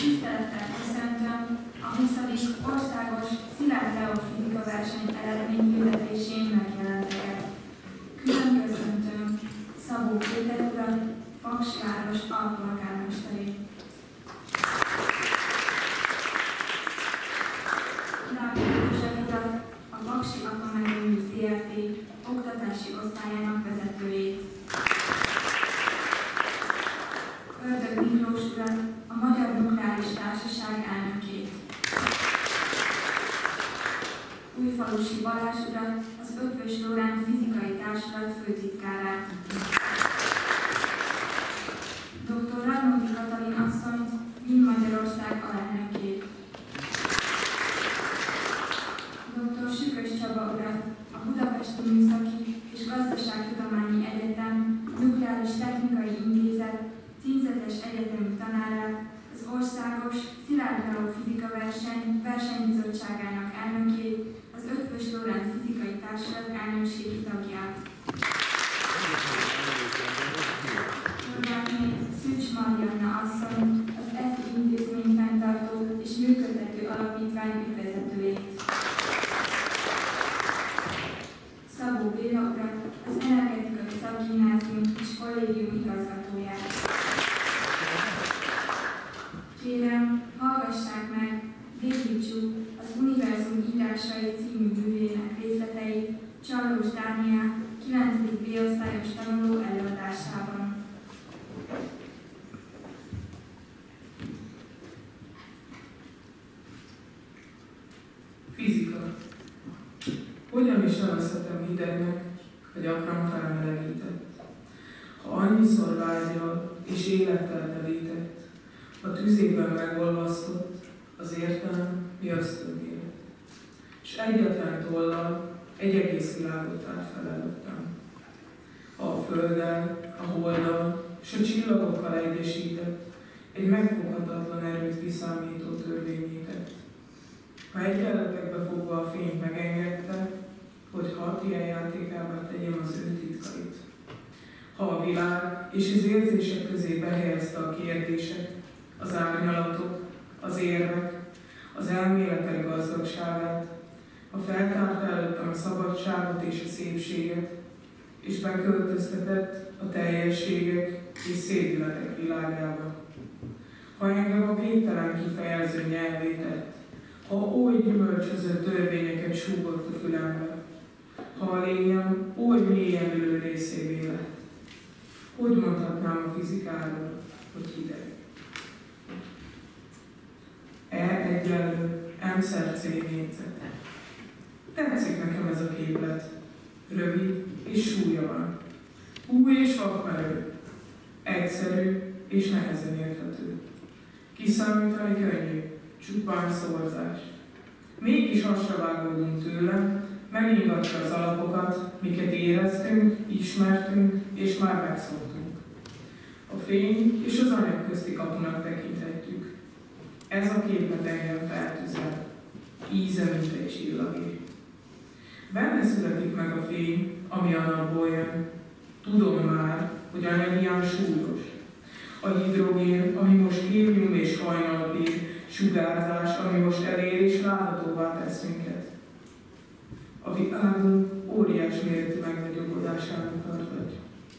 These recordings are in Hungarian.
Tisztelettel köszöntöm a 20. országos szilárd geofizika verseny eredmény hirdetésén megjelenteket. Külön köszöntöm Szabó Péter urat, Paksi város alpolgármesterét. Dávid József urat, a Paksi Atomerőmű Zrt. Oktatási osztályának vezetőjét. Ördög Miklós urat, a Magyar Nukleáris Társaság elnökét. Újfalusi Balázs urat, az Eötvös Loránd Fizikai Társulat főtitkárát. Dr. Radnóti Katalin asszonyt, Mind Magyarország alelnökét. Dr. Sükös Csaba urat, a Budapesti Műszaki és Gazdaságtudományi Egyetem Nukleáris Technikai Intézet címzetes egyetemi tanárát, az Országos Szilárd Geofizika verseny versenybizottságának elnökét, az Eötvös Loránd Fizikai Társulat elnökségi tagját. Horvátné Szűcs Marianna asszony, az ESZI intézmény fenntartó és működtető alapítvány ügyvezetőjét. Szabó Béla urat, az Energetikai Szakgimnázium és Kollégium igazgatóját. Kérem, hallgassák meg Végítsuk az Univerzum írásai című művének részleteit Csallós Dániel 9. B-osztályos tanuló előadásában. Fizika. Hogyan is nevezhetem hidegnek, ha gyakran felmelegített? Ha annyiszor vágyal és élettel telített, a tüzében megolvasztott, az értelem mi ösztönvélet. És egyetlen tollal egy egész világot állt fel előttem. Ha a földdel, a holddal és a csillagokkal egyesített, egy megfoghatatlan erőt kiszámító törvényített. Ha egyenletekbe fogva a fényt megengedte, hogy hat ilyen játékává tegyem az ő titkait. Ha a világ és az érzések közé behelyezte a kérdések, az árnyalatok, az érvek, az elméletek gazdagságát, ha feltárta előttem a szabadságot és a szépséget, és beköltöztetett a teljességek és szédületek világába. Ha engem a végtelen kifejező nyelvé tett, ha oly gyümölcsöző törvényeket súgott a fülembe, ha a lényem oly mélyen ülő részévé lett, hogy mondhatnám a fizikáról, hogy hideg? E egyenlő M/C négyzet. Tetszik nekem ez a képlet. Rövid és súlya van. Új és vakmerő. Egyszerű és nehezen érthető. Kiszámítani könnyű, csupán szorzás. Mégis hasravágódunk tőle, megingatja az alapokat, miket éreztünk, ismertünk és már megszoktunk. A fény és az anyag közti kapunak tekinthetjük. Ez a képlet engem feltüzel, íze, mint egy csillagé. Benne születik meg a fény, ami anabból jön. Tudom már, hogy anyagian súlyos. A hidrogén, ami most hélium és hajnalbér, sugárzás, ami most elér és láthatóvá tesz minket. A világunk óriás méretű megnagyobbodásának tarthatja.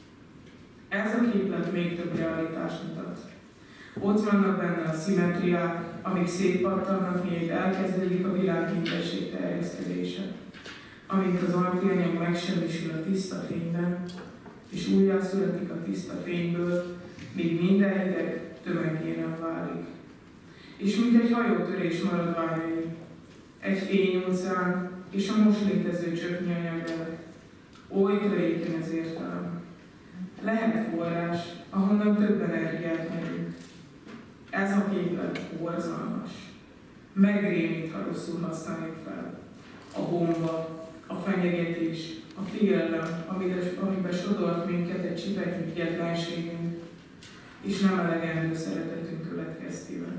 Ez a képlet még több realitást mutat. Ott vannak benne a szimmetriák, amik szétpattannak, miért elkezdődik a világ mindenség terjeszkedése. Amint az antianyag megsemmisül a tiszta fényben, és újjászületik a tiszta fényből, míg minden hideg tömegénen válik. És mint egy hajótörés maradványai, egy fényóceán és a most létező csöpnyi anyagjelek. Oly törékeny az értelem. Lehet forrás, ahonnan több energiát nyerünk. Ez a képlet borzalmas. Megrémít, ha rosszul használjuk fel. A bomba, a fenyegetés, a félelem, amiben sodort minket egy csipetnyi hihetlenségünk, és nem elegendő szeretetünk következtében.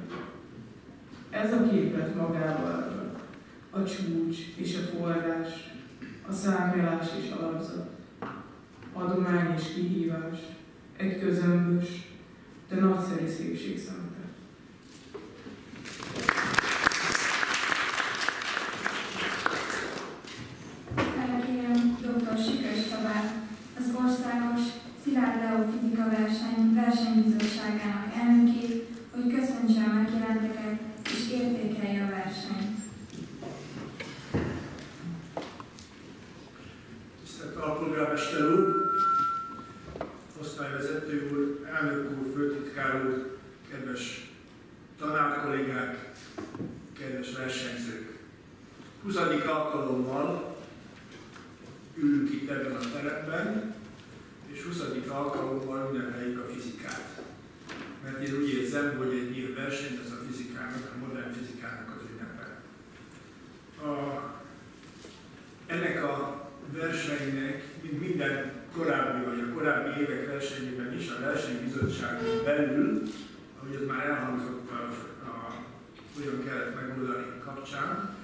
Ez a képlet magával ragad. A csúcs és a forrás, a szárnyalás és alapzat, adomány és kihívás, egy közömbös, de nagyszerű szépségszemte. kedves tanárkollégák, kedves versenyzők! 20. alkalommal ülünk itt ebben a teremben, és 20. alkalommal ünnepeljük a fizikát. Mert én úgy érzem, hogy egy ilyen verseny ez a fizikának, a modern fizikának az ünnepe. Ennek a versenynek, mint minden korábbi, vagy a korábbi évek versenyében is, a versenybizottságon belül, ahogy ez már elhangzott hogyan kellett megoldani kapcsán,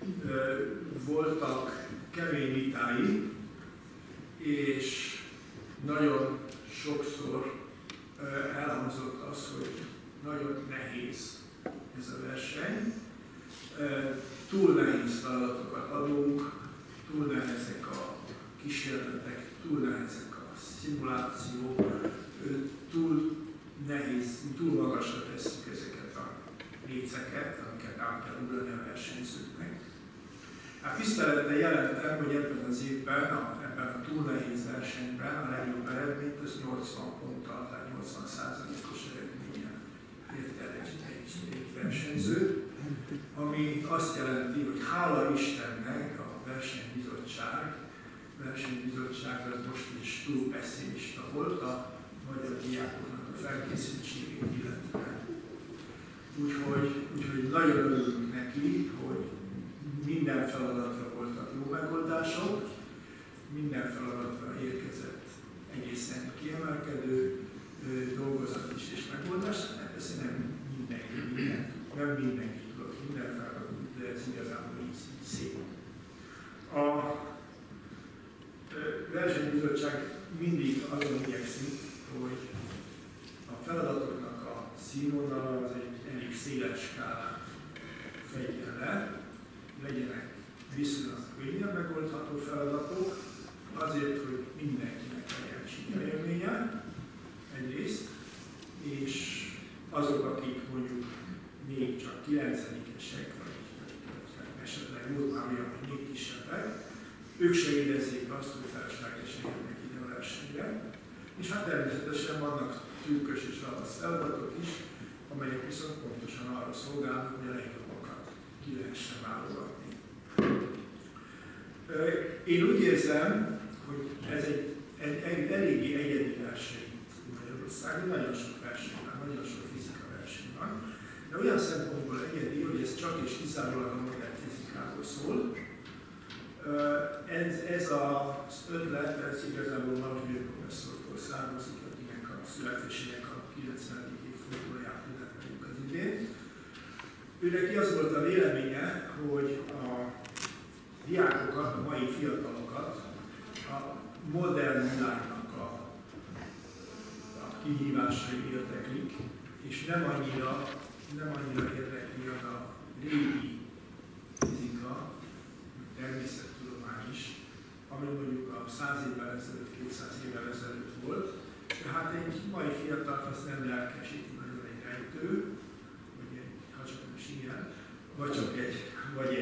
voltak kemény vitái, és nagyon sokszor elhangzott az, hogy nagyon nehéz ez a verseny. Túl nehéz feladatokat adunk, túl nehezek a kísérletek, túl nehezek a szimuláció, túl nehéz, túl magasra tesszük ezeket a léceket, amiket át kell ugrani a versenyzőknek. Hát tisztelettel jelentem, hogy ebben az évben, ebben a túl nehéz versenyben a legjobb eredményt, az 80 ponttal, tehát 80%-os eredményen ért el egy versenyző, ami azt jelenti, hogy hála Istennek a versenybizottság az most is túl pessimista volt a magyar diákoknak a felkészültségét illetve. Úgyhogy nagyon örülünk neki, hogy minden feladatra voltak jó megoldások, minden feladatra érkezett egészen kiemelkedő dolgozat is és megoldás. Persze nem mindenki tudott minden feladatot, de ez igazából így szép. A versenybizottság mindig azon igyekszik, hogy a feladatoknak a színvonala az egy elég széles skálán fedjen le, legyenek viszonylag könnyen megoldható feladatok, azért, hogy mindenkinek legyen sikerélménye egyrészt, és azok, akik mondjuk még csak 9-esek, vagy esetleg volt már olyan, hogy még kisebbek, ők se érezzék azt, hogy feleslegesen jönnek ide a versenyre. És hát természetesen vannak trükkös és ravasz feladatok is, amelyek viszont pontosan arra szolgálnak, hogy a legjobbakat ki lehessen válogatni. Én úgy érzem, hogy ez egy eléggé egyedi verseny Magyarországon, nagyon sok verseny van, nagyon sok fizika verseny van, de olyan szempontból egyedi, hogy ez csak és kizárólag a modern fizikáról szól. Ez az ötlet, ez igazából Marsbér professzortól származik, akinek a születésének a 90. évfordulóját ünnepeljük az idén. Őneki az volt a véleménye, hogy a diákokat, a mai fiatalokat a modern világnak a kihívásai érdeklik, és nem annyira érdekli az a régi fizika, természettudomány is, ami mondjuk a 100 évvel ezelőtt, 200 évvel ezelőtt volt. Tehát egy mai fiatalt azt nem lelkesíti nagyon egy rejtő, ha csak nem is ilyen, vagy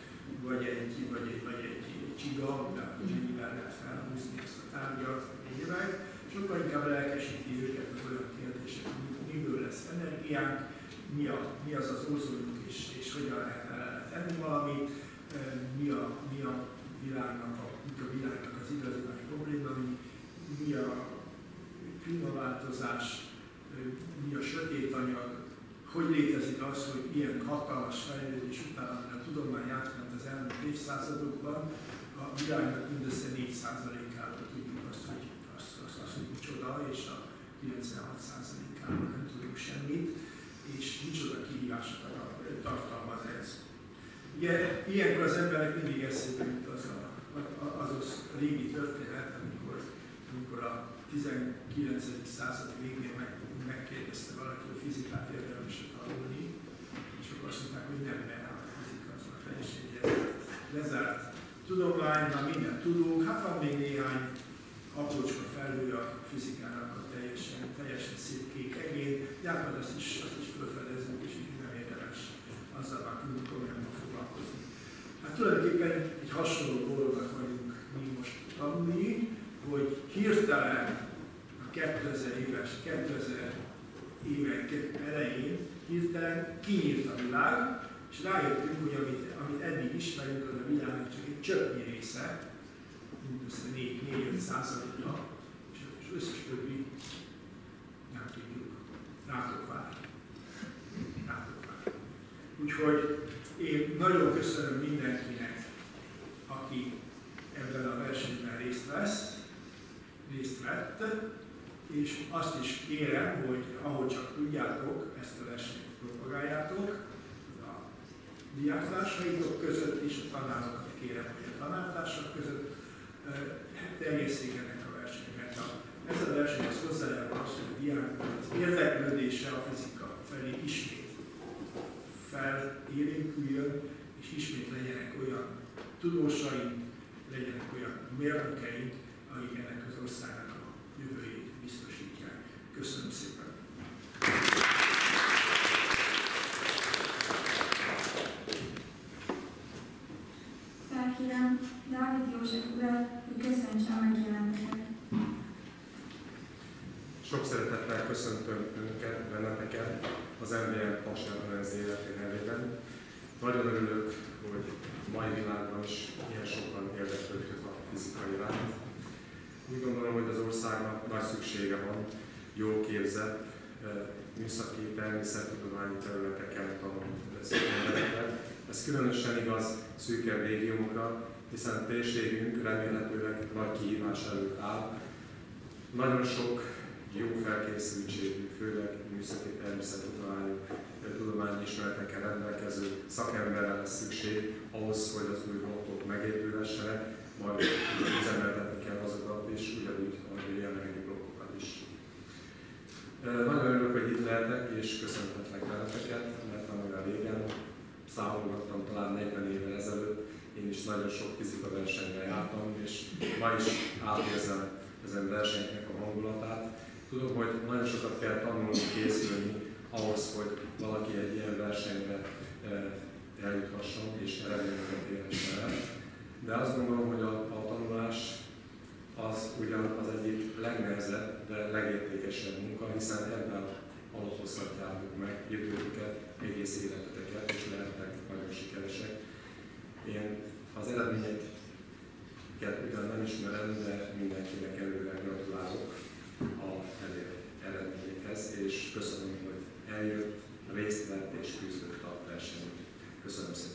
egy csiga, amivel mennyivel lehet felhúzni ezt a tárgyat, egyébként. Sokkal inkább lelkesíti őket az olyan kérdések, miből lesz energiánk, mi az az ózonunk, és hogyan lehet el tenni valamit, mi a világnak az igazi nagy probléma, mi a klímaváltozás, mi a sötét anyag, hogy létezik az, hogy ilyen hatalmas fejlődés után, amire a tudomány átment az elmúlt évszázadokban, a világnak mindössze 4%-áról tudjuk azt, hogy micsoda, és a 96%-áról nem tudunk semmit, és micsoda kihívásokat tartalmaz ez. Ugye, ilyenkor az embernek mindig eszébe jut az régi történet, amikor a 19. század végén megkérdezte valaki, hogy fizikát érdemes tanulni, és akkor azt mondták, hogy nem, mert a fizika az a teljesen lezárt tudomány, már mindent tudunk, hát van még néhány aprócska felhő a fizikának a teljesen szép kék egén, de hát majd azt is felfedezünk, és így nem érdemes azzal már tudunk komolyan foglalkozni. Hát tulajdonképpen egy hasonló dolognak vagyunk mi most tanulni, hogy hirtelen a 2000 éves, 2000 évek elején hirtelen kinyílt a világ, és rájöttünk, hogy amit eddig ismerünk, az a világnak csak egy csöpnyi része, mindössze 4-5%-a, és az összes többi nem tudjuk. Rátok vár. Úgyhogy én nagyon köszönöm mindenkinek, aki ebben a versenyben részt vett, és azt is kérem, hogy ahogy csak tudjátok, ezt a versenyt propagáljátok, a diáktársaitok között is, a tanárokat kérem, hogy a tanártársak között terjesszék ennek a versenyt. Ez a verseny az hozzájárul az, hogy a diákok az érdeklődése a fizika felé ismét felélénküljön, és ismét legyenek olyan tudósaink, legyenek olyan mérnökeink, akik ennek az országnak a jövőjét biztosítják. Köszönöm szépen! Felkérem Dávid József urat, hogy köszöntse a megjelenteket. Sok szeretettel köszöntöm önöket, benneteket az MBL Passionalize életén nevében. Nagyon örülök, hogy a mai világban is ilyen sokan érdeklődnek a fizika iránt. Úgy gondolom, hogy az országnak nagy szüksége van jó képzett, műszaki, természettudományi területeken tanuló szakemberekre. Ez különösen igaz szűkebb régiókra, hiszen a térségünk remélhetőleg nagy kihívás előtt áll. Nagyon sok jó felkészültségű, főleg műszaki természettudományi ismeretekkel rendelkező szakemberre lesz szükség ahhoz, hogy az új blokkok megépülhessenek, majd üzemeltetni kell azokat is, ugyanúgy a jelenlegi blokkokat is. Nagyon örülök, hogy itt lehetek és köszönhetlek benneteket, mert nem olyan régen, számolgattam talán 40 évvel ezelőtt, én is nagyon sok fizika versenyre jártam, és ma is átérzem ezen versenynek a hangulatát. Tudom, hogy nagyon sokat kell tanulni, készülni ahhoz, hogy valaki egy ilyen versenyre eljuthasson és eredményeket érhessen el. De azt gondolom, hogy a tanulás az ugyan az egyik legnehezebb, de legértékesebb munka, hiszen ebben alapozhatjátok meg jövőtüket, egész életeteket, és lehetnek nagyon sikeresek. Én az eredményeket ugyan nem ismerem, de mindenkinek előre gratulálok a elért eredményekhez, és köszönöm, hogy eljött, részt vett és küzdött a versenyt. Köszönöm szépen!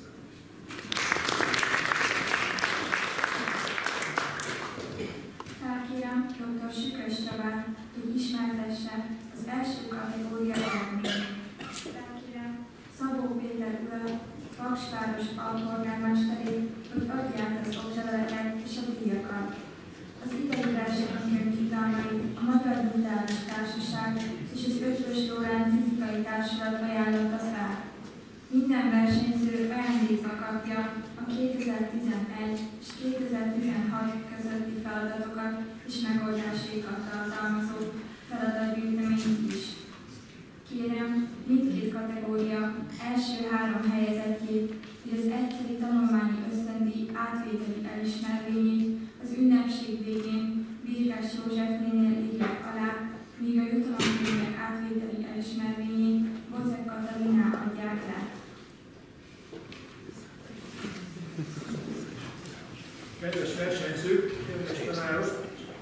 Felkérem dr. Sükös Csabát, hogy ismertesse az első kategória eredményét. Felkérem Szabó Péter urat, Paksváros alpolgármesterét, hogy adja át az okleveleket és a díjakat. Az idei versenykönyvjutalmait a Magyar Nukleáris Társaság és az Ötvös Loránd Fizikai Társulat ajánlotta fel. Minden versenyző ajándékba kapja a 2011 és 2016 közötti feladatokat és megoldásaikat tartalmazó feladatgyűjteményt is. Kérem mindkét kategória első 3 helyezettjét, hogy az egyszeri tanulmányi ösztöndíj átvételi elismervényét az ünnepség végén Birkás Józsefnél írják alá, míg a jutalomkönyvek átvételi elismervényét Bocek Katalinál adják le. Kedves versenyzők, kedves tanárok,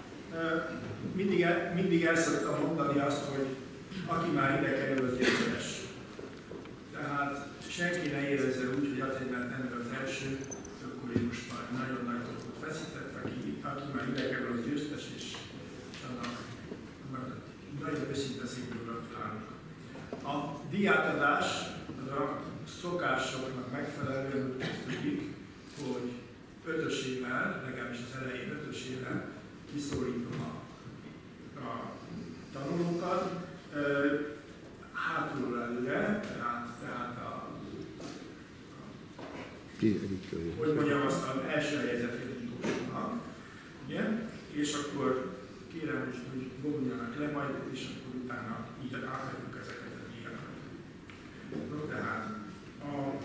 mindig el szoktam mondani azt, hogy aki már ide kerül, az győztes. Tehát senki ne érezze úgy, hogy azért, mert nem ő az első, akkor én most már nagyon nagy dolgot veszített, aki már ide kerül, az győztes, és annak nagyon őszinte szívből gratulálunk. A díjátadás a szokásoknak megfelelően úgy kezdődik, hogy ötösével, legalábbis az elején ötösével kiszólítom a tanulókat, hátulról előre, tehát hogy mondjam, azt az első helyezetét utolsónak, igen, és akkor kérem, hogy vonuljanak le majd, és akkor utána így átadjuk ezeket a díjakat. No, tehát a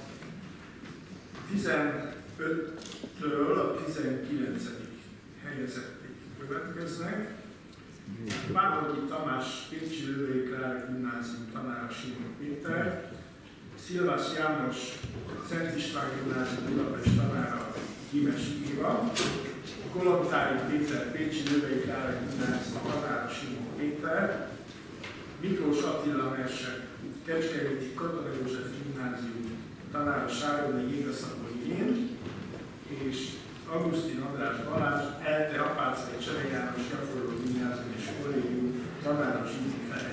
15-től a 19. helyezettig következnek. Várholyi Tamás, Pécsi Lővei Klára Gimnázium tanára Simon Péter, Szilvás János, Szent István Gimnázium Budapest tanára Gimes Éva, Kolontári Péter, Pécsi Lővei Klára Gimnázium tanára Simon Péter, Miklós Attila Mersek, Kecskeméti Katona József Gimnázium tanára Sárolni Jégaszakói én, és Augustin András Balázs, ELTE Apácai Csere János Gyakorló Gimnázium és Kollégium tanára Zsíti Ferenc.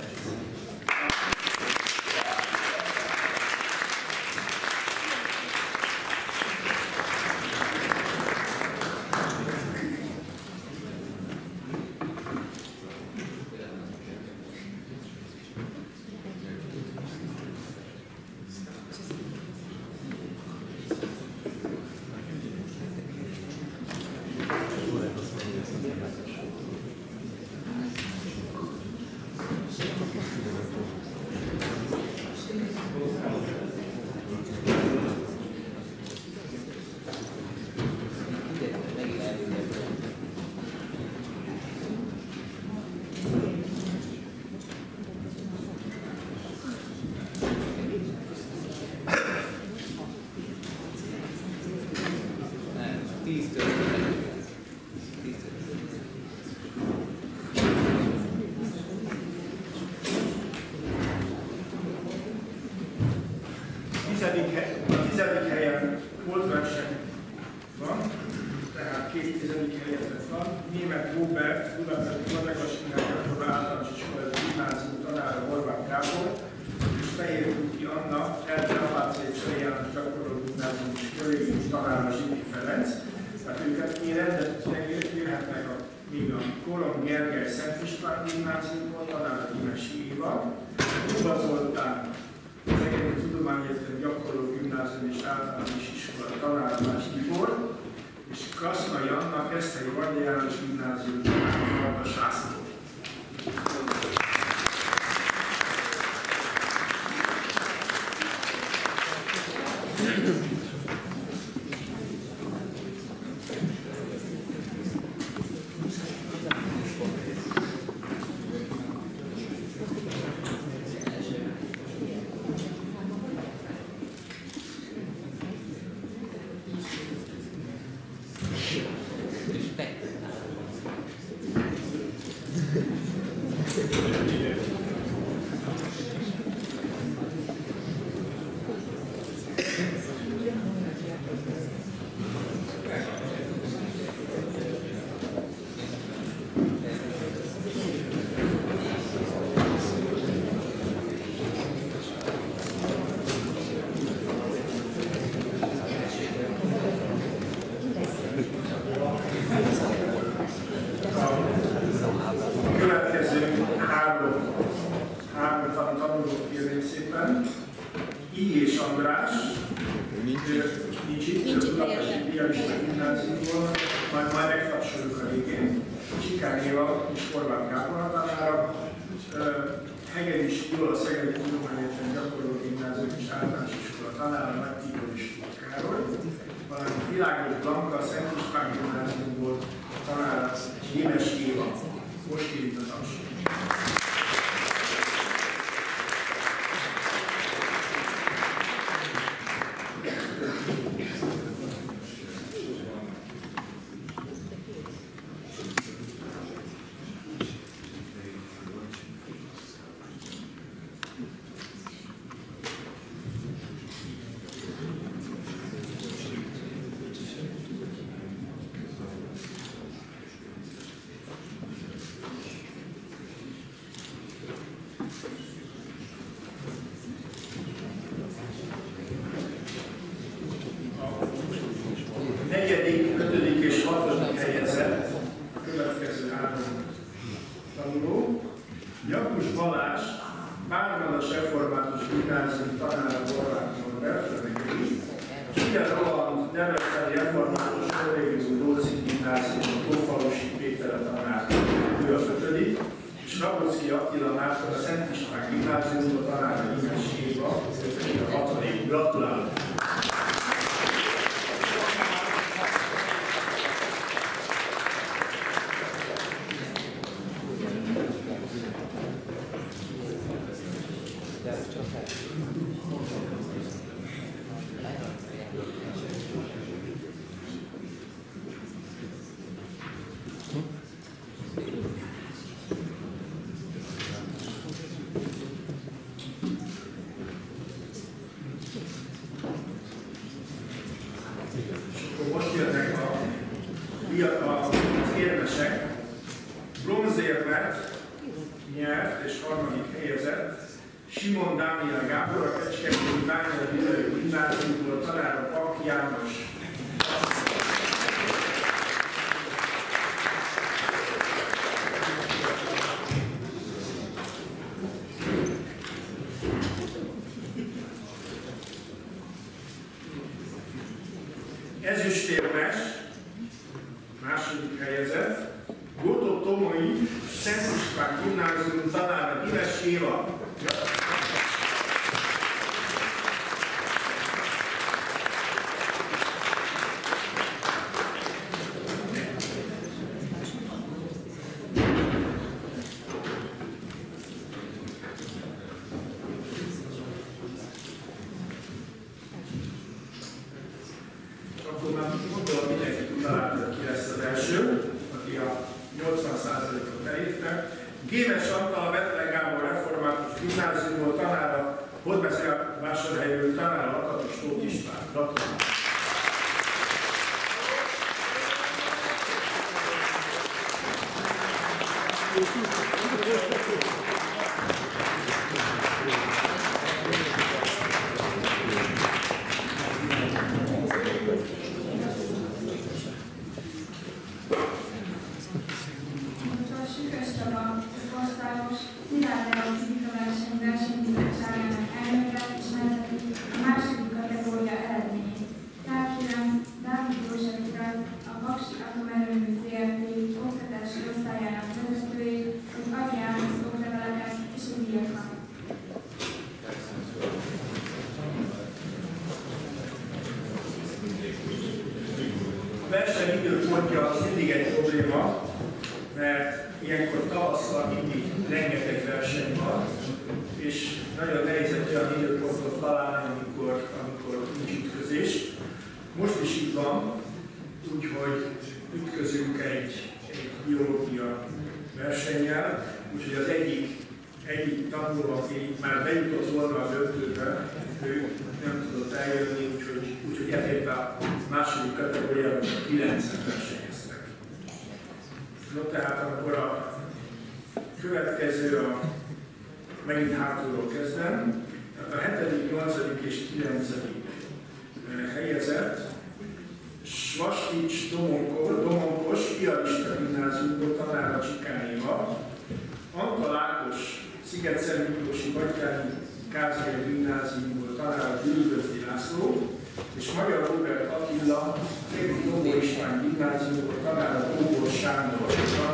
A 10. helyen holtverseny van, tehát 2 10. helyezett van. Németh Róbert, Budapesti Madagasignál Gyakorló Általános Iskolai Gimnázium tanára Horváth Gábor, és Fehér Kuki Anna, ELTE Apácai Csere János Gyakorló Gimnázium és Kollégium tanára Zsíti Ferenc. Tehát őket én rendet jöhetnek még a Kolom Gergely Szent István Gimnáziumból, tanára Gimes Éva, Uba Zoltán, az Egyetem Tudományegyetem Gyakorló Gimnázium és Általános Iskola tanára Más Tibor, és Krasznai Anna, Keszthelyi Varga János Gimnázium tanára Varga Sászló. Majd megtapsoljuk a végén. Csikán Éva és Horváth Gábor tanára, Hegedűs Gyula, Szegedi Tudományegyetem Gyakorló Gimnázium és Általános Iskola tanára Nagy Tibor és Tóth Károly, valamint Világos Blanka, Szent István Gimnáziumból tanára Gimes Éva. Most kérjük a tapsot. Most jönnek az érmesek. Bronzérmet nyert és harmadik helyezett Simon Dániel Gábor, a Kecskemét Bányai Gimnáziumból tanára Pak János. Ezüstérmes, második helyezett, Gotó Tomai, Szent István Gimnázium tanára Giles Éva. Akkor már gondolom mindenki találta, ki lesz az első, aki a 80%-ot elérte. Gémes Antal, a Betlen Gábor Református Gimnáziumból tanára, Hódmezővásárhelyről tanára Lakatos Tóth István. Gratulálok! Versenyidőpontja az mindig egy probléma, mert ilyenkor tavasszal mindig rengeteg verseny van, és nagyon nehéz egy olyan időpontot találni, amikor nincs ütközés. Most is így van, úgyhogy ütközünk egy biológia versennyel, úgyhogy az egyik tanuló, aki már bejutott volna a döntőbe, ő nem tudott eljönni, úgyhogy ezért a második kategóriában 9-en versenyeztek. No, tehát akkor a következő, megint hátulról kezdem, a 7., 8. és 9. helyezett Svastics Domonkos, Piarista Gimnáziumból tanára Csikán Éva, Antal Ákos, Sziget-Szent Miklósi Batthyáni Kázmér Gimnáziumból tanára Gyűrűgözdi László, és Magyar Róbert Attila, Dobó István Gimnáziumból tanára Kóbor Sándor.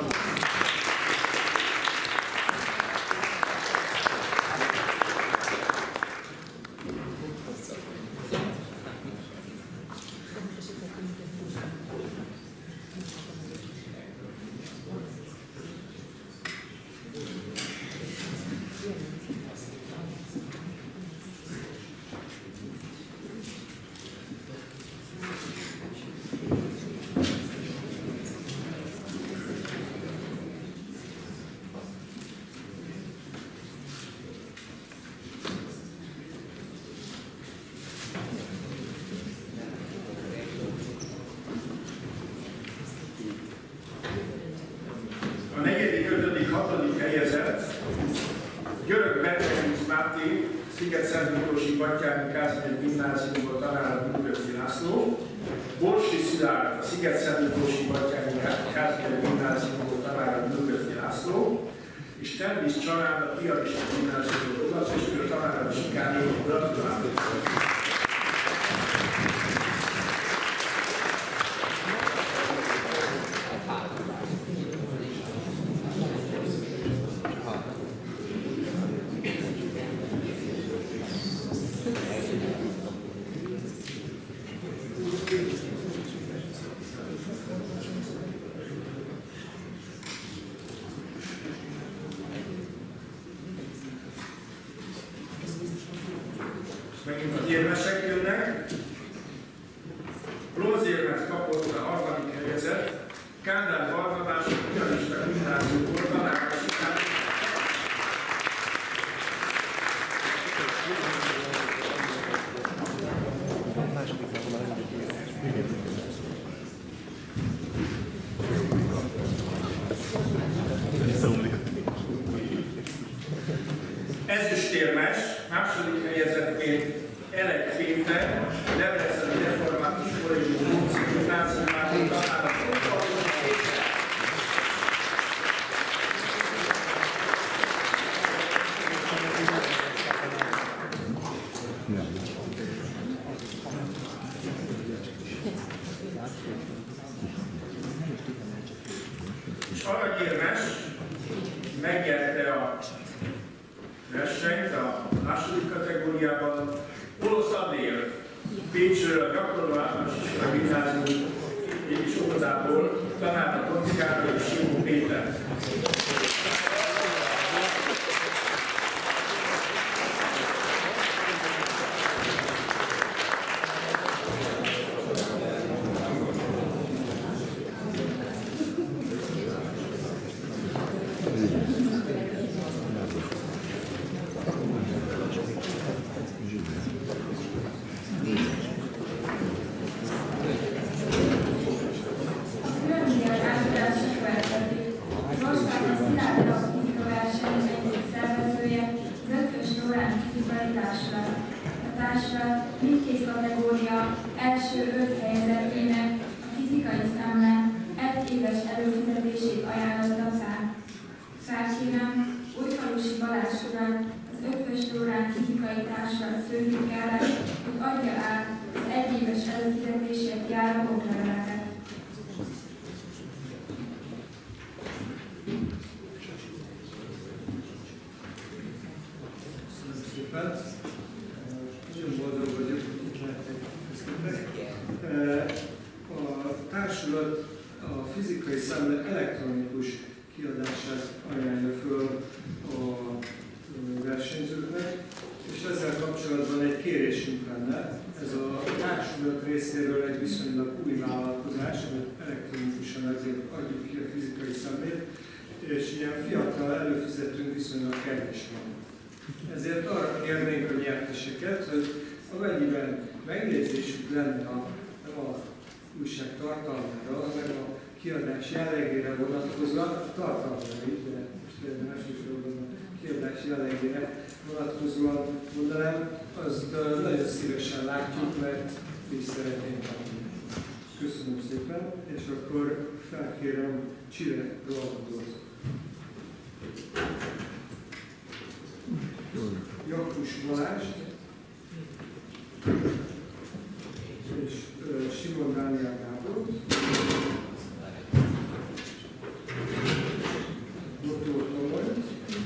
A 4., 5., 6. helyezett Györök Betegűz Máté, Sziget-Szent Miklósi Batthyáni Kázmér Gimnáziumból tanára Gyűrűgözdi László, Borsi Szilárd, a Sziget-Szent Miklósi Batthyáni Kázmér Gimnáziumból tanára Gyűrűgözdi László, és Tervisz Család, a Piarista Gimnáziumból Odacséstől tanára Csikán Éva. Gratulálok! Megint az érmesek jönnek. Bronzérmet kapott a harmadik helyezett. Kádár Barnabás, Pianista Gimnáziumból tanárosítás. Ezüstérmes, második helyezettként Elek Péter, Debreceni Református Kollégium Gimnáziumában tanáratot kapott. És aranyérmes megnyerte a versenyt a második kategóriában. Olosz Adél, Pécsről, a gyakorló általános iskola gimnázium és óvodából, tanár a Tonci Károly és Simó Péter. Mindkét kategória első 5 helyezettének a fizikai szemben 1 éves előfizetését ajánlotta fel. Felkérem Újfalusi Balázs urat, az Ötvös Lórán fizikai társulat főtitkára, hogy adja át az 1 éves előfizetésért járó okleveleket. Köszönöm szépen. Nagyon boldog vagyok, hogy itt lehetek köztetek. A társulat a fizikai szemle elektronikus kiadását ajánlja föl a versenyzőknek, és ezzel kapcsolatban egy kérésünk lenne. Ez a társulat részéről egy viszonylag új vállalkozás, amit elektronikusan ezért adjuk ki a fizikai szemlét, és ilyen fiatal előfizetőnk viszonylag kevés van. Ezért arra kérnénk a nyerteseket, hogy amennyiben megjegyzésük lenne a újság tartalmára, meg a kiadás jellegére vonatkozóan, tartalmára is, de most elsősorban a kiadás jellegére vonatkozóan mondanám, azt nagyon szívesen látjuk, mert is szeretnénk kapni. Köszönöm szépen, és akkor felkérem Csire Rolandot. Jakus Balázs és Simon Dániel Gábor, Dr. Tomoly,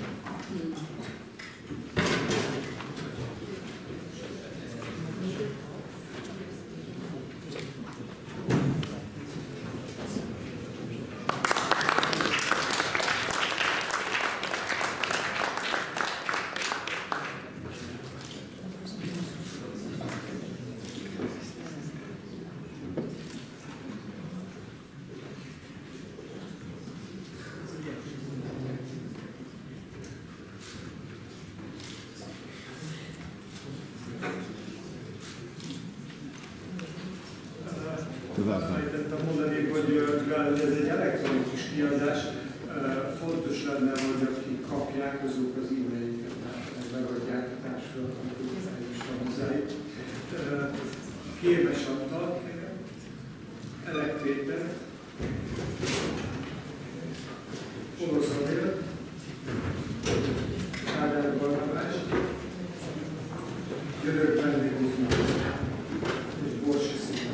azt fejtettem mondani, hogy mivel ez egy elektronikus kiadás, fontos lenne, hogy akik kapják, azok az e-mailjüket megadják a társadalmat, amikor eljusson hozzájuk. Kérmes Antal, Elek Péter, Olosz Adél, Kádár Barnabás, Görög Vendégúznak és Borsi Szilárd.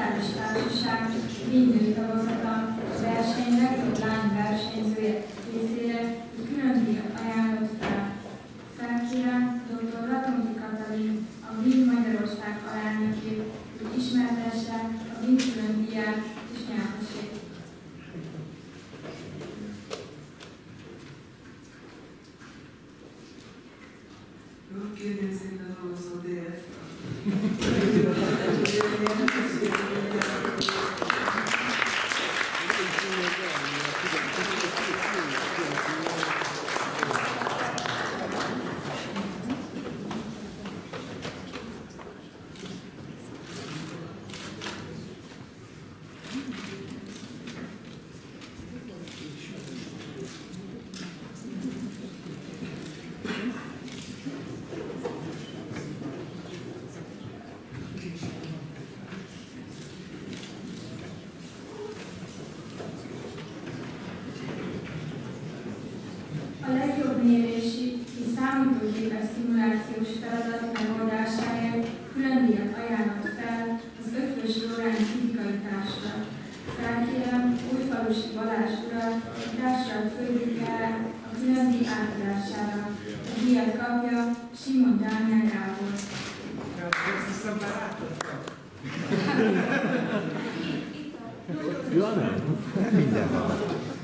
nukleáris társaság védő tagozata a verseny legjobb lány versenyzője részére egy külön díjat ajánlott fel. Felkérem dr. Ratonyi Katalin, a Wien Magyarország alelnökét, hogy ismertesse a Wien külön díját és nyertesét. Kérném szépen a szódélyet. A legjobb mérési és számítógépes szimulációs feladat megoldásáért külön díjat ajánlott fel az Eötvös Loránd Fizikai Társulat. Felkérem Újfalusi Balázs urat, a társulat főtitkárát a külön díj átadására. A díjat kapja Simon Dániel Gábor. Ja, nem? Minden van.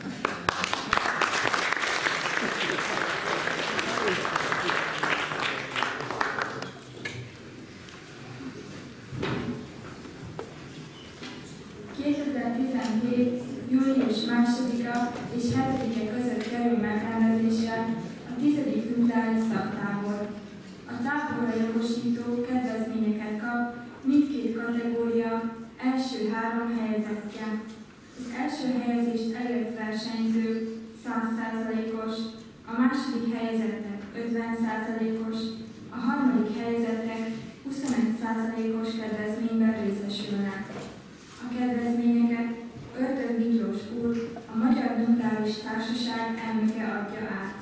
Július 2-a és 7-e között kerül megrendezésre a 10. nukleáris szaktábor. A táborra jogosító kedvezményeket kap mindkét kategória első 3 helyezettje. Az első helyezést elért versenyző 100%-os, a második helyezettek 50%-os, a harmadik helyezettek 21%-os kedvezményben részesülnek. A kedvezményeket Örtök Miklós úr, a Magyar Nukleáris Társaság elnöke adja át.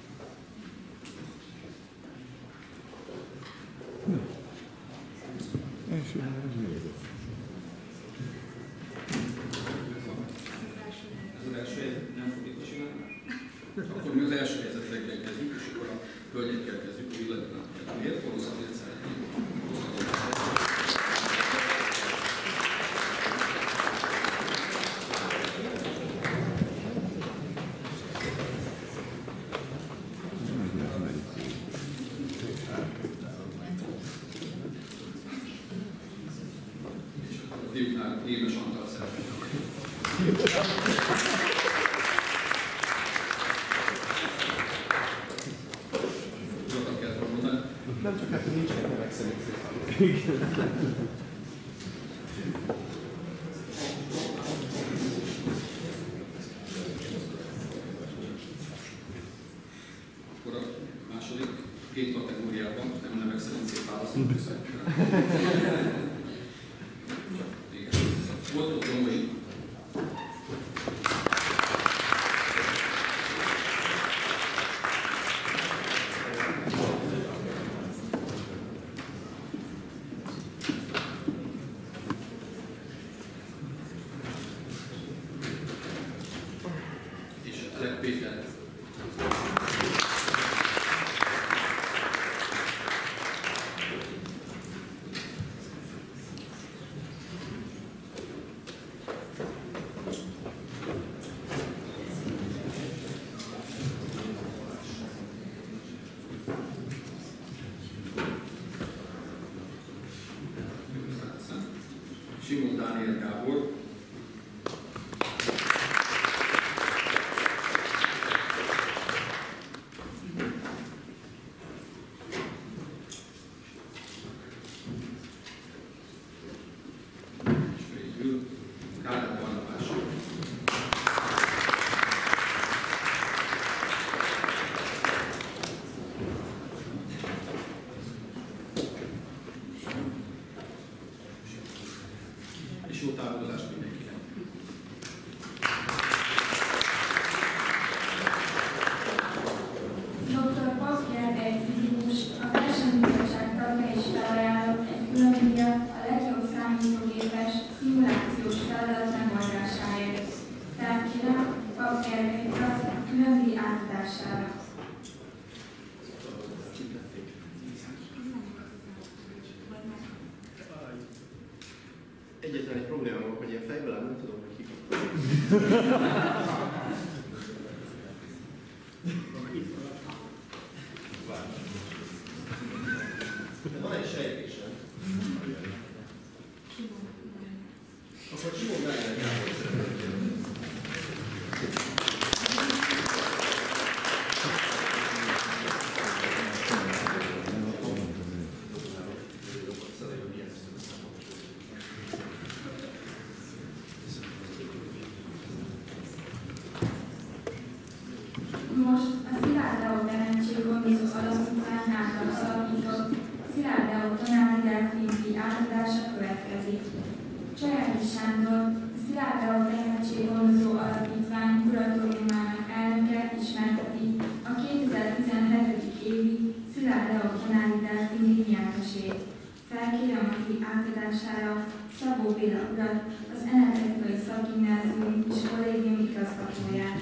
Ez az első helyzet nem fog itt csinálni? Akkor mi az első helyzetekkel kezdjük, és akkor a hölgyekkel kezdjük, hogy illetve miért? Pont azért szeretnénk. Éves Antal szeretnék. Tudod, kell mondani? Nem csak hát nincsenek nevek szerint szépen. Akkor a második 2 kategóriában nem nevek szerint szép választunk. Volt ott Domai. És Elek Péter. Simon Dániel Gábor. És végül Kádár Barnabás. És jó távozást mindenkinek. Dr. Pazger egy fizikus, a versenybizottság tagja is felajánlott egy külön díjat a legjobb számítógépes szimulációs egyetlen egy probléma van, hogy ilyen fejből nem tudom, hogy ki. Van egy sejtésem. Akkor Simon Berger Gábor szeretett. Most a Szilárd Leó Tehetséggondozó Alapítvány által alapított Szilárd Leó tanári delfin-díj átadása következik. Csajádi Sándor, a Szilárd Leó Tehetséggondozó Alapítvány kuratóriumának elnöke ismerteti a 2017. évi Szilárd Leó tanári delfin-díj nyertesét. Felkérem a díj átadására Szabó Béla urat, az Energetikai Szakgimnázium és Kollégium igazgatóját.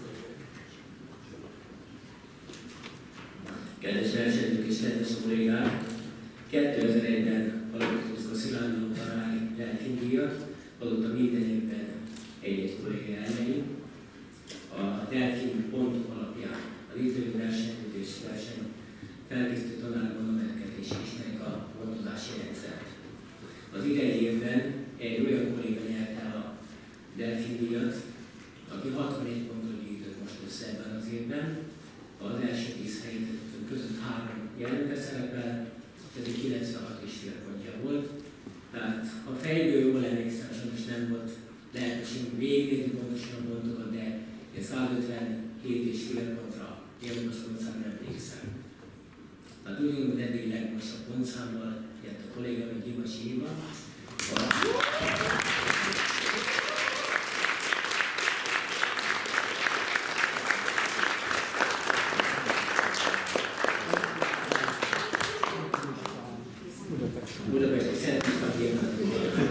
Kedves versenyzők és kedves kollégák! 2001-ben alapítottuk a Szilárd Leó tanári delfindíjat, azóta minden évben egy-egy kolléga elmegy. A delfin pontok alapján az idői versenyzők és verseny felkészítő tanárgondometeket is ismerik a pontozási rendszert. Az idei évben egy olyan kolléga nyerte el a delfindíjat, aki 61 pontot gyűjtött most össze ebben az évben. Az első 10 helyezettünk között 3 jelölve szerepel, pedig 96,5 pontja volt. Tehát ha fejből jól emlékszem, sajnos nem volt lehetőségünk végignézni pontosan a pontokat, de 157,5 pontra jelölve pontszámra emlékszem. Tehát ugyanúgy, hogy eddig legmagasabb pontszámmal jött a kollégám, Gyimasi Éva. Budapesti Szent István Gimnáziumban.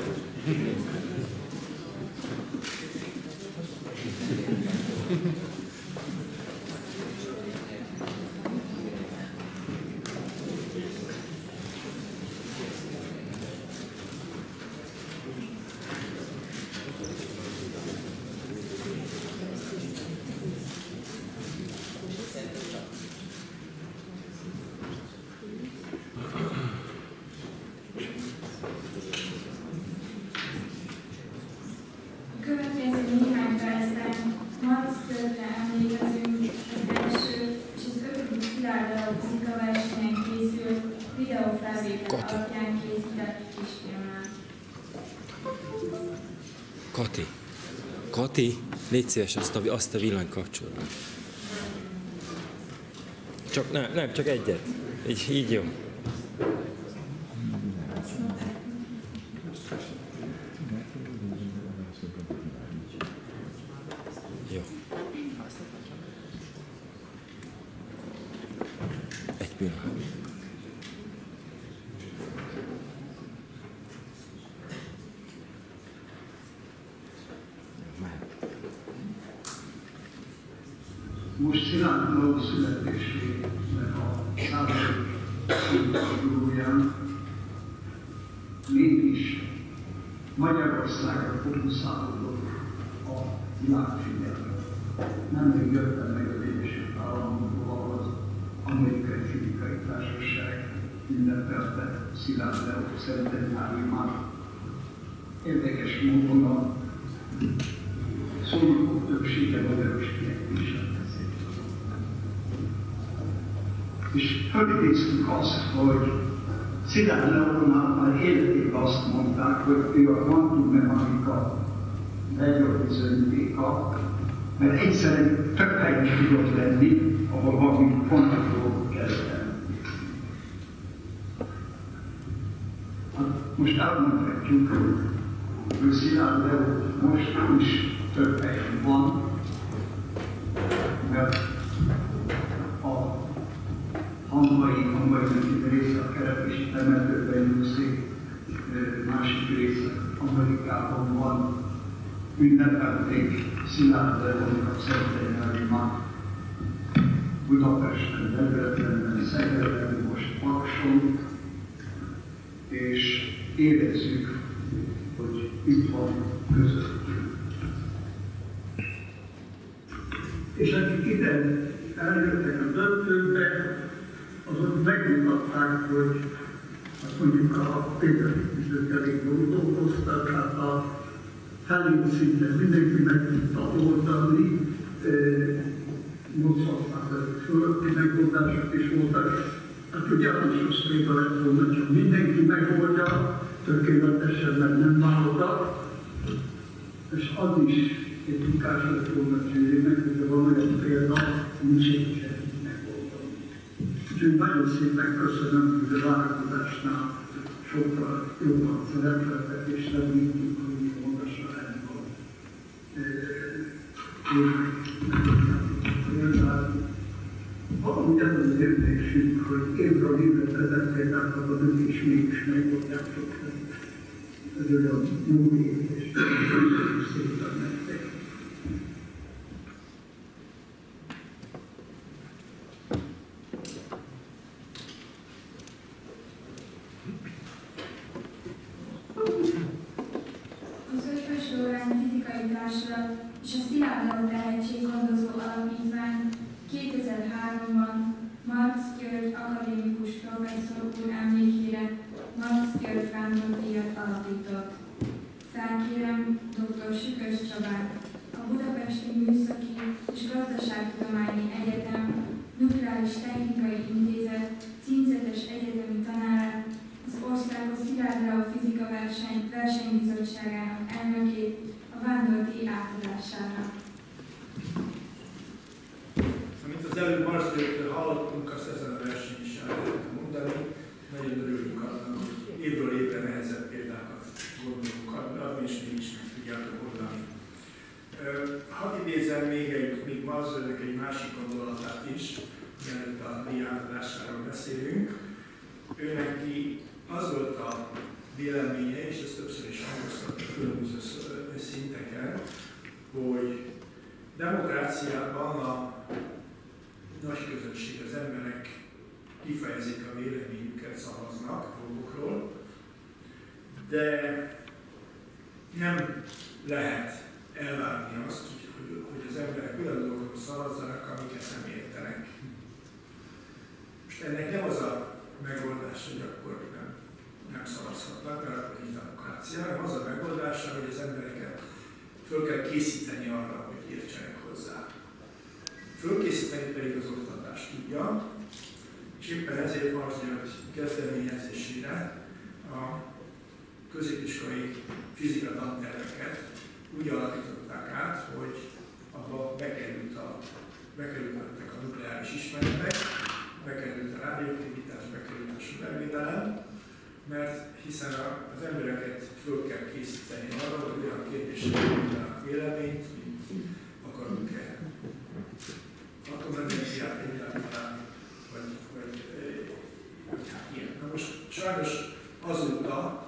Kati, légy szíves azt a villany kapcsolod. Csak nem, csak egyet. Így jó. Jó. Egy pillanat. Most Szilárd Leó születésének a 100. évfordulóján mégis Magyarországra fókuszálódott a világfigyelme. Nemrég jöttem meg az Egyesült Államokból, az Amerikai Fizikai Társaság ünnepelte Szilárd Leó centenáriumát. Érdekes módon a szólókok többsége magyaros kiejtéssel beszélt. És fölidéztük azt, hogy Szilárd Leónál már életében azt mondták, hogy ő a kvantummechanika legjobb bizonyítéka, mert egyszerűen több helyen tudott lenni, ahol valami fontos dolgok kezdeni. Hát most elmondhatjuk, hogy Szilárd Leó most is több helyen van, mert a hamvai része a Kerepesi temetőben nyugszik, másik része Amerikában van, ünnepelték Szilárd Leónak centenáriumát Budapesten, Debrecenben, Szegeden, most Pakson, és érezzük, hogy itt van közöttünk. És akik ide eljöttek a döntőbe, azok megmutatták, hogy azt mondjuk a Péter Üzdők elég jól dolgoztak, hát a felét szinte mindenki meg tudta oldani, 80% fölötti megoldások is voltak. Hát ugye az is rossz lébe lett volna, csak mindenki megoldja, tökéletesen, mert nem válogat. És az is egy tudás lett volna Győrének, hogy van olyan példa, nincs egy megoldani. Úgyhogy nagyon szépen köszönöm, hogy a várakozásnál sokkal jobban szerepeltek, és reméltük, hogy mi mondása lenni van. Valahogy ez az érzésünk, hogy évről évre vezették át a nők, és mégis megoldjátok. Ez olyan jó érzés, köszönöm szépen nektek. Az Ötvös Loránd Fizikai Társulat és a Szilárd Leó Tehetséggondozó Alapítvány 2003-ban Marx György akadémikus professzor úr emlékére Marx György vándordíjat alapított. Felkérem dr. Sükös Csabát, a Budapesti Műszaki és Gazdaságtudományi Egyetem Nukleáris Technikai Intézet címzetes egyetemi tanárát, az Országos Szilárd Leó Fizika Versenybizottságának elnökét a vándordíj átadására. Amit az előbb Marcellőtől hallottunk, azt ezen a versenyen is el lehet mondani. Nagyon örülünk annak, hogy évről évre nehezebb példákat gondolunk adni, és mégis meg tudjátok oldani. Hadd idézem még Marcellőnek egy másik gondolatát is, mielőtt a díj átadásáról beszélünk. Ő neki az volt a véleménye, és ezt többször is hangoztatta különböző szinteken, hogy demokráciában a nagy közönség, az emberek kifejezik a véleményüket, szavaznak dolgokról, de nem lehet elvárni azt, hogy az emberek olyan dolgokról szavazzanak, amiket nem értenek. Most ennek nem az a megoldás, hogy akkor nem szavazhatnak, mert akkor nincs demokrácia, hanem az a megoldása, hogy az embereket föl kell készíteni arra, hogy értsenek hozzá. Fölkészíteni pedig az oktatás tudja, és éppen ezért Marx György kezdeményezésére a középiskolai fizika tanterveket úgy alakították át, hogy abba bekerültek a nukleáris ismeretek, bekerült a rádióaktivitás, bekerült a sugárvédelem, mert hiszen az embereket föl kell készíteni arra, hogy olyan kérdésekre mondanak véleményt, mint akarunk-e atomenergiát egyáltalán, vagy hát ilyen. Na most sajnos azóta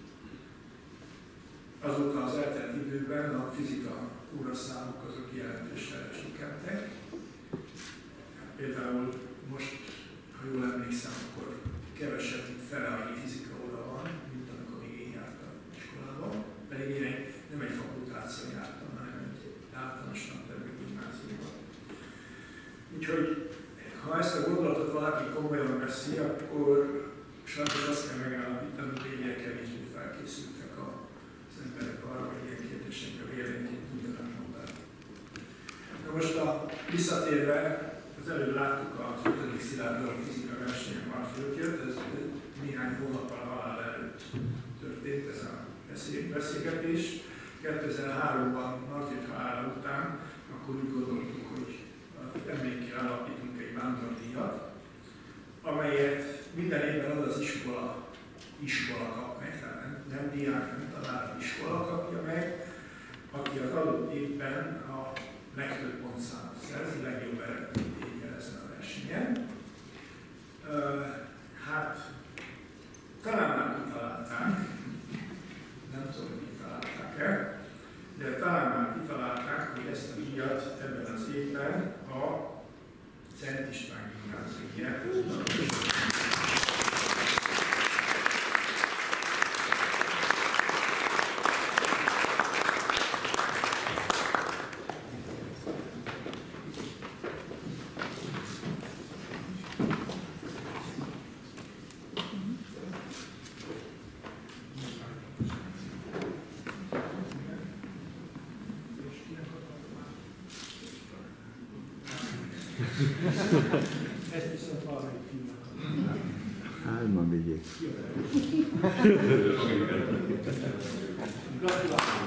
az eltelt időben a fizika óraszámok azok jelentősen csökkentek. Például most, ha jól emlékszem, akkor kevesebb, mint fele annyi fizika óra van, mint amikor még én jártam iskolában. Pedig én nem egy fakultáción jártam, hanem egy általános tantervi gimnáziumban. Úgyhogy, ha ezt a gondolatot valaki komolyan veszi, akkor sajnos azt kell megállapítani, hogy egyre kevésbé felkészültek az emberek arra, hogy ilyen kérdésekre véleményét tudjanak mondani. Na most visszatérve, az előbb láttuk az 5. Szilárd Leó Fizika versenyen Marx Györgyet, ez néhány hónappal a halál előtt történt ez a beszélgetés. 2003-ban Marx György halála után akkor úgy gondoltuk, hogy emlékére alapítunk egy vándordíjat, amelyet minden évben az az iskola kap meg, tehát nem diák, nem tanár, iskola kapja meg, aki az adott évben a legtöbb pontszámot szerzi, legjobb eredményt érje ezen a versenyen. Hát, talán már kitalálták, nem tudom, hogy kitalálták-e, de talán már kitalálták, hogy ezt a díjat ebben az évben a Szent István Gimnázium nyert. Ezt viszont valamelyik filmnek. Hárman vigyék. Gratulálok!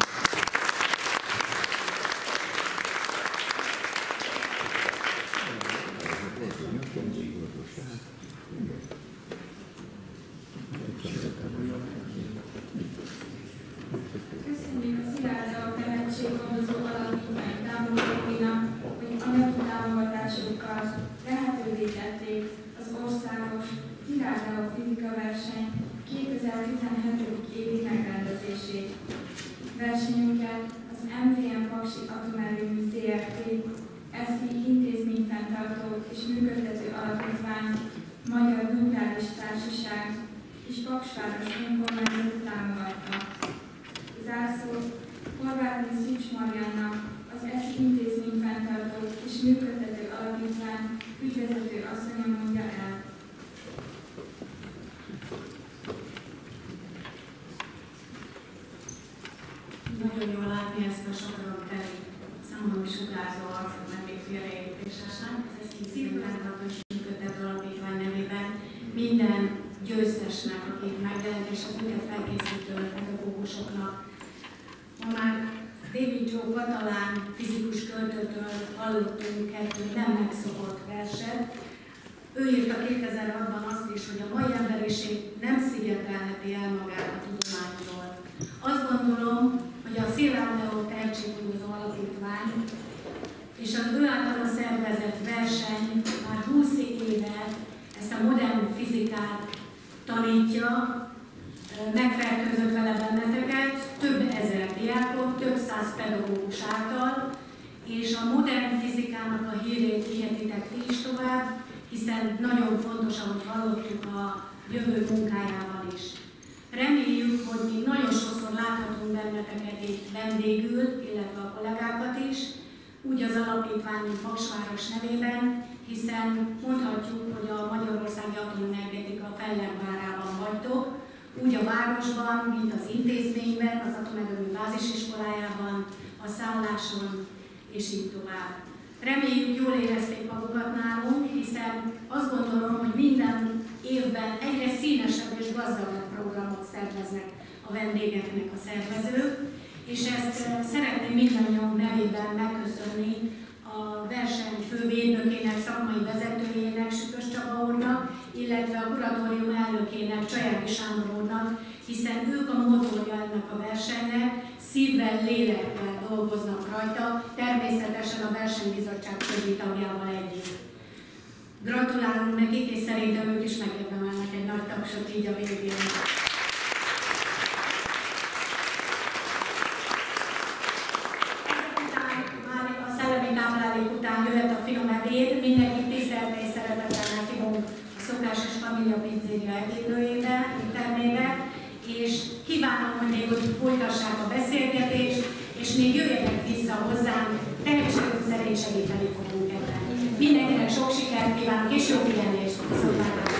Köszönjük a Szilárd tehetséggondozó alapítvány támogatóinak, hogy anyagi támogatásukkal lehetővé tették az országos Szilárd fizika verseny 2017. évi megrendezését. Versenyünket az MVM Paksi Atomerőmű Zrt., SZI Intézményfenntartó és Működtető Alapítvány, Magyar Nukleáris Társaság és Paksváros Önkormányzat támogatta. Zárszót Horváth Szűcs Mariannak, az SZI Intézményfenntartó és Működtető Alapítvány ügyvezető asszonya mondja el. Nagyon jól látni ezt a sokaron teli, számomra sugárzó arcot, mert még félreértésesen. Ez egy szívfenntartó és működtető alapítvány nevében minden győztesnek, akik megjelent, és az őket felkészítő pedagógusoknak. Ma már David Joe katalán fizikus költőtől hallottunk kettő nem megszokott verset. Ő írta 2006-ban azt is, hogy a mai emberiség nem szigetelheti el magát a tudományról. Azt gondolom, hogy a Szilárd Tehetséggondozó Alapítvány és az ő általa szervezett verseny már 20 éve ezt a modern fizikát tanítja, megfertőzött vele benneteket, több ezer diákot, több száz pedagógus által, és a modern fizikának a hírét vihetitek ti is tovább, hiszen nagyon fontos, ahogy hallottuk, a jövő munkájával is. Reméljük, hogy még nagyon sokszor láthatunk benneteket itt vendégül, illetve a kollégákat is, úgy az alapítvány, mint Paksváros nevében, hiszen mondhatjuk, hogy a Magyarországi Atomenergetika fellegvárában vagytok, úgy a városban, mint az intézményben, az atomerőmű bázisiskolájában, a szálláson, és így tovább. Reméljük, jól érezték magukat nálunk, hiszen azt gondolom, hogy minden évben egyre színesebb és gazdagabb programot szerveznek a vendégeknek a szervezők, és ezt szeretném mindannyiunk nevében megköszönni a verseny fővédnökének, szakmai vezetőjének, Sükös Csaba úrnak, illetve a kuratórium elnökének, Csajáki Sándor úrnak, hiszen ők a motorja ennek a versenynek, szívvel, lélekkel dolgoznak rajta, természetesen a versenybizottság többi tagjával együtt. Gratulálunk nekik, és szerintem ők is megérdemelnek egy nagy tapsot így a végén. A szellemi táplálék után jöhet a finom ebéd, mindenki tisztelte és szeretettel meghívunk a szokásos Família Pizzéria ebédlőjébe, éttermébe, és kívánom, hogy még úgy folytassák a beszélgetést, és még jöjjenek vissza hozzánk, tehetségünk szerint segíteni fogunk ebben. Mindenkinek sok sikert kívánok, és jó pihenést!